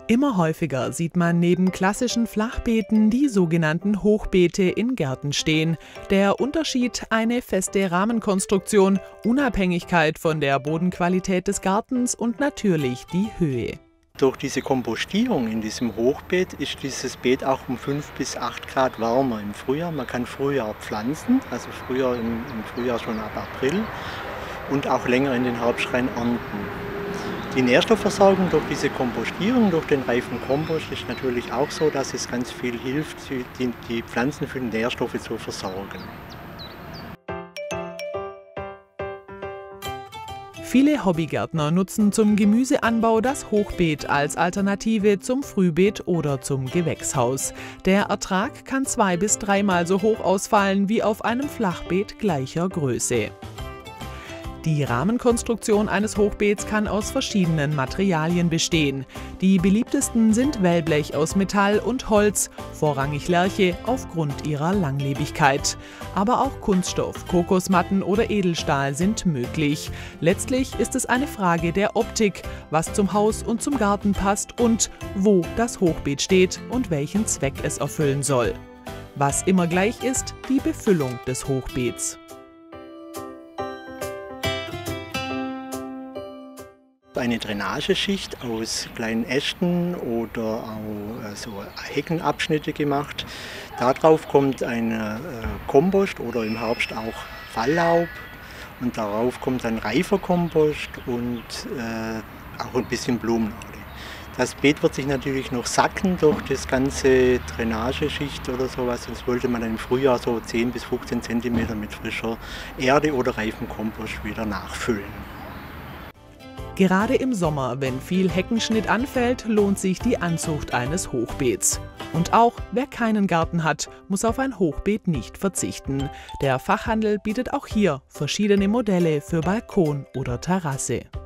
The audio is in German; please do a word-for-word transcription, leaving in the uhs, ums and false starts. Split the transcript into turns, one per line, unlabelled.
Immer häufiger sieht man neben klassischen Flachbeeten die sogenannten Hochbeete in Gärten stehen. Der Unterschied: eine feste Rahmenkonstruktion, Unabhängigkeit von der Bodenqualität des Gartens und natürlich die Höhe.
Durch diese Kompostierung in diesem Hochbeet ist dieses Beet auch um fünf bis acht Grad wärmer im Frühjahr. Man kann früher pflanzen, also früher im, im Frühjahr schon ab April, und auch länger in den Herbst rein ernten. Die Nährstoffversorgung durch diese Kompostierung, durch den reifen Kompost, ist natürlich auch so, dass es ganz viel hilft, die, die Pflanzen für Nährstoffe zu versorgen.
Viele Hobbygärtner nutzen zum Gemüseanbau das Hochbeet als Alternative zum Frühbeet oder zum Gewächshaus. Der Ertrag kann zwei- bis dreimal so hoch ausfallen wie auf einem Flachbeet gleicher Größe. Die Rahmenkonstruktion eines Hochbeets kann aus verschiedenen Materialien bestehen. Die beliebtesten sind Wellblech aus Metall und Holz, vorrangig Lärche aufgrund ihrer Langlebigkeit. Aber auch Kunststoff, Kokosmatten oder Edelstahl sind möglich. Letztlich ist es eine Frage der Optik, was zum Haus und zum Garten passt und wo das Hochbeet steht und welchen Zweck es erfüllen soll. Was immer gleich ist: die Befüllung des Hochbeets.
Eine Drainageschicht aus kleinen Ästen oder auch so Heckenabschnitte gemacht. Darauf kommt ein äh, Kompost oder im Herbst auch Falllaub, und darauf kommt ein reifer Kompost und äh, auch ein bisschen Blumenerde. Das Beet wird sich natürlich noch sacken durch das ganze Drainageschicht oder sowas, sonst wollte man im Frühjahr so zehn bis fünfzehn Zentimeter mit frischer Erde oder reifem Kompost wieder nachfüllen.
Gerade im Sommer, wenn viel Heckenschnitt anfällt, lohnt sich die Anzucht eines Hochbeets. Und auch wer keinen Garten hat, muss auf ein Hochbeet nicht verzichten. Der Fachhandel bietet auch hier verschiedene Modelle für Balkon oder Terrasse.